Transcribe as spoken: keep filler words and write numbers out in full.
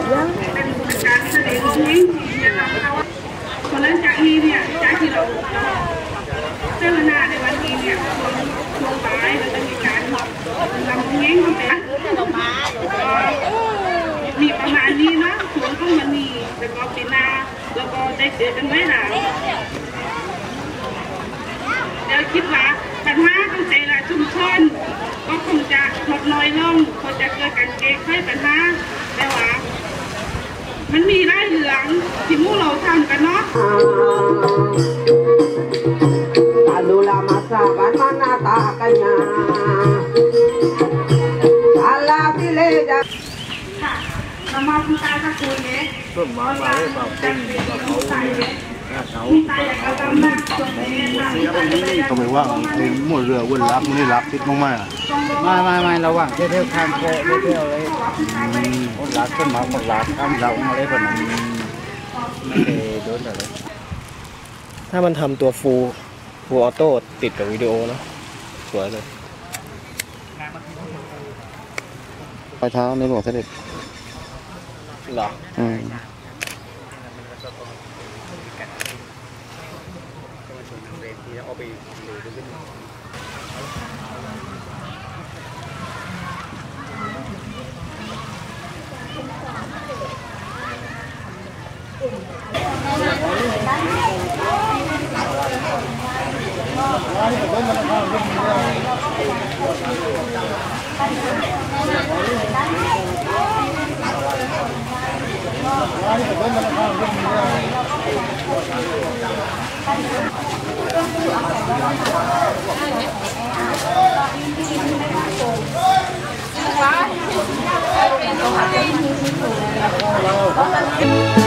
การแสดงนี้นะคะเพราะฉะนั้นจากนี้เนี่ยจากที่เราเจอหน้าในวันนี้เนี่ยลงไปเราจะมีการลำเงี้ยงเป็นมีประมาณนี้เนาะส่วนของมันนี่แล้วก็ปีหน้าแล้วก็ได้เจอกันไหมล่ะเดี๋ยวคิดว่าปัญหาของแต่ละชุมชนก็คงจะลดน้อยลงคงจะเกิดการแก้ไขปัญหาแต่ว่ามันมีรายเหลืองที่มู่เราทำกันเนาะอาลูลามาซาบันมานาตากันยาอาลาฟิเลจาค่ะน้ำมันคุณตาจะคุยเนี่ยต้นไม้ไปเปล่าเป็นแบบเขาเขาทำไมว่าในหมดเรือวนรับมันนี่รับติดมากๆไม่ไม่ไม่ระหว่างเที่ยวข้ามโค้งเที่ยวเลยวนรับต้นไม้หมดรับข้ามเราอะไรแบบนั้นไม่เคยโดนอะไรถ้ามันทำตัวฟูฟูออโต้ติดกับวิดีโอเนาะสวยเลยปลายเท้าในหลวงเสด็จหรออืมเอาไปเลยขึ้นว้าว